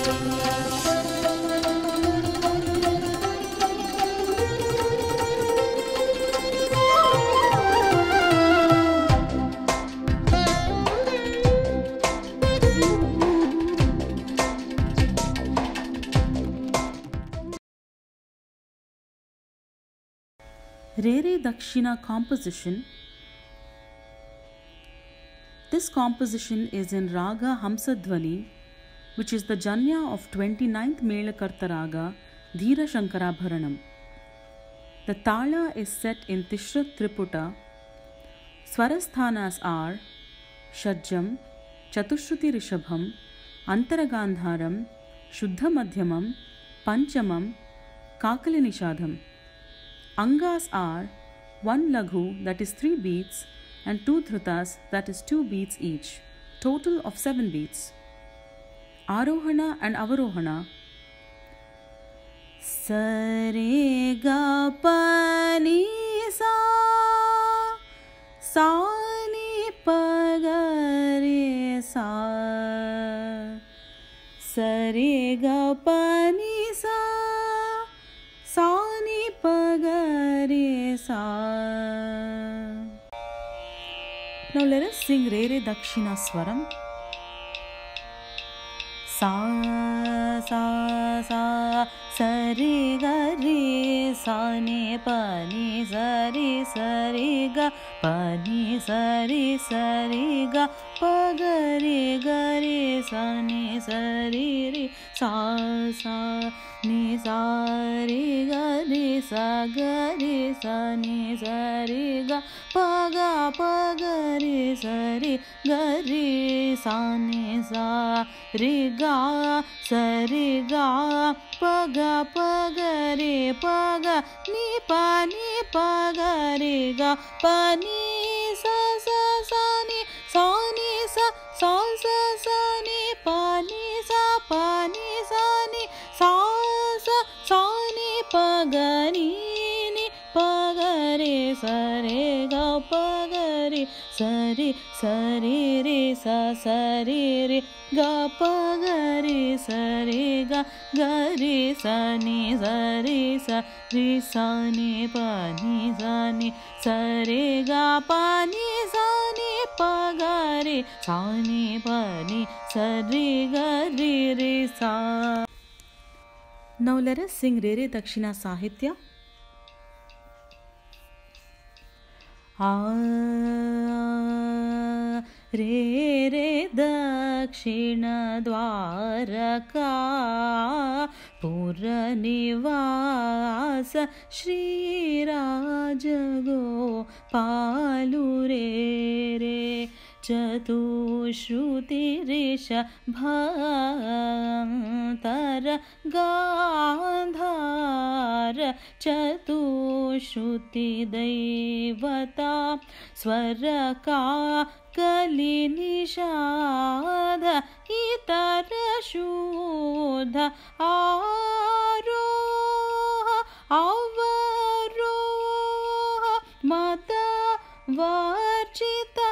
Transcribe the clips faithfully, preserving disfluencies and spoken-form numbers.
Rere Dakshina composition. This composition is in Raga Hamsadhvani, which is the Janya of twenty-ninth Melakarta Raga, Dhira Shankarabharanam. The Tala is set in Tishrat Triputa. Swarasthanas are Shajjam, Chatushruti Rishabham, Antaragandharam, Shuddha Madhyamam, Panchamam, Kakali Nishadham. Angas are one laghu, that is three beats, and two dhrutas, that is two beats each, total of seven beats. Arohana and Avarohana. Sare ga pa ni sa, sa ni pa ga re sa. Sare ga pa ni sa, sa ni pa ga re sa. Now let us sing Rere Dakshina Swaram. Sa, sa, sa, sa re ga re, sa ne pa ni sa re, sa re ga pa ni sa re, sa re ga pa ga re ga re, sa ni sa re re, sa, sa, ni sa re ga re, sa ga re, sa ni sa re ga pa ga pa ga re, sa re ga re, sa ni sa re ga, sa re ga pa ga pa ga re pa ga, ni pa ni pa ga re ga pa ni sa sa sa ni sa ni sa sa sa sa ni pa ni sa pa ni sa ni sa sa sa ni pa ga ni ni pa ga re sa re ga pa ga re sa re sa re re sa sa re re ga pa ga re sa re ga ga re sa ni sa re sa re sa ni pa ni sa ni sa re ga pa ni sa ni pa ga re sa ni pa ni sa re ga re re sa. Now let us sing Rere Dakshina Sahitya. Ah, Rere Dakshina Dwaraka Pura Nivasa Shree Rajago Palu Rere Chatushruti Rishabhantara Gandhara Chatushruti Devata Swara Kali Nishadha Itara Shuddha Aroha Avaroha Mata Varjita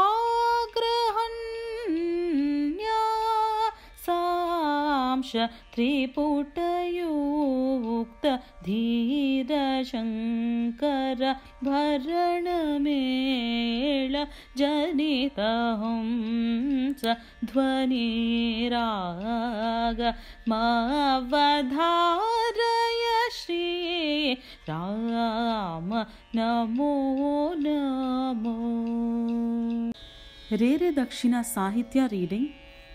Sagrahanya Samsha Triputayukta Dhira Shankara Bharanamela Janita Hamsa Dhvani Raga Mavadharaya Shree Rama Namo Namo. Rere Dakshina Sahitya reading.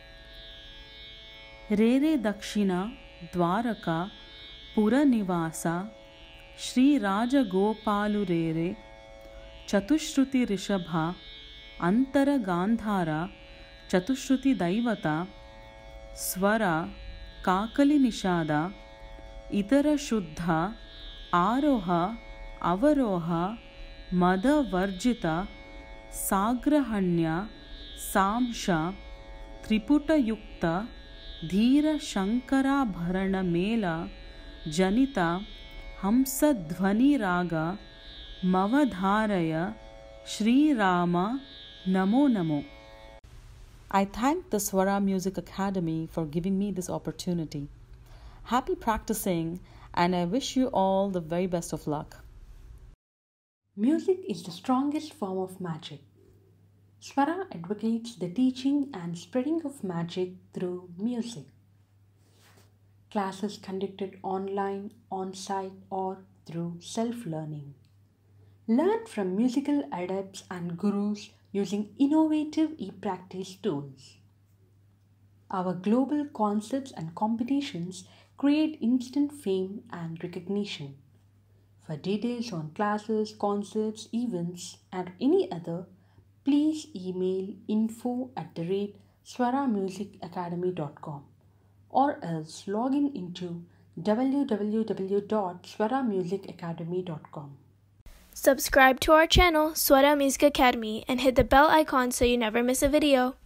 Rere Dakshina Dwaraka Pura Nivasa Shree Raja Gopalu Rere Chatushruti Rishabha Antara Gandhara Chatushruti Daivata Swara Kakali Nishada Itara Shuddha Aroha Avaroha Mada Varjita Sagrahanya Samsha Triputa Yukta Dhira Shankara Bharana Mela Janita Hamsa Dhvani Raga Mavadharaya Shree Rama Namo Namo. I thank the Swara Music Academy for giving me this opportunity. Happy practicing, and I wish you all the very best of luck. Music is the strongest form of magic. Swara advocates the teaching and spreading of magic through music. Classes conducted online, on-site, or through self-learning. Learn from musical adepts and gurus using innovative e-practice tools. Our global concerts and competitions create instant fame and recognition. For details on classes, concerts, events, and any other, please email info at the rate swara music academy dot com or else log in into w w w dot swara music academy dot com. Subscribe to our channel, Swara Music Academy, and hit the bell icon so you never miss a video.